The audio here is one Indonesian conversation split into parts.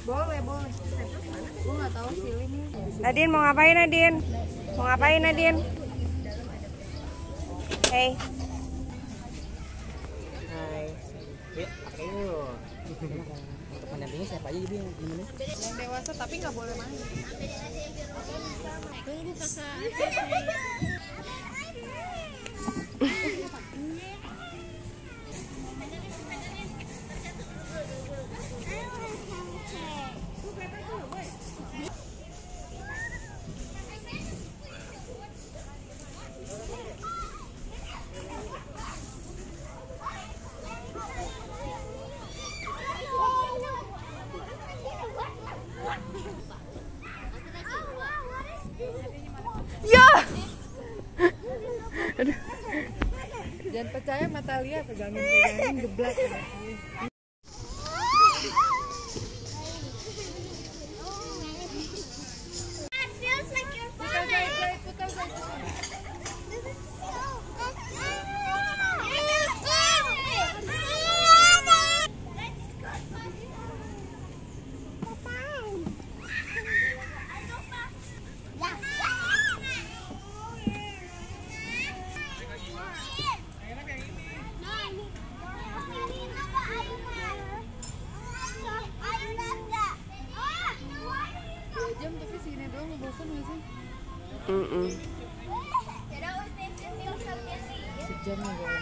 Boleh. Gue nggak tahu sih ini. Nadine mau ngapain Nadine? Mau ngapain Nadine? Hey. Hai. Yuk, pakai yuk. Untuk pendampingnya siapa aja jadi yang nemenin? Yang dewasa tapi nggak boleh main. Tunggu kakak. Ya. Jangan percaya mata lihat, pegangin geblak. Jam tapi segini doang bosan nggak sih? Sejam ya kalau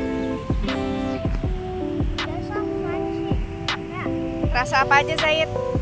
Rasa apa aja Zaid?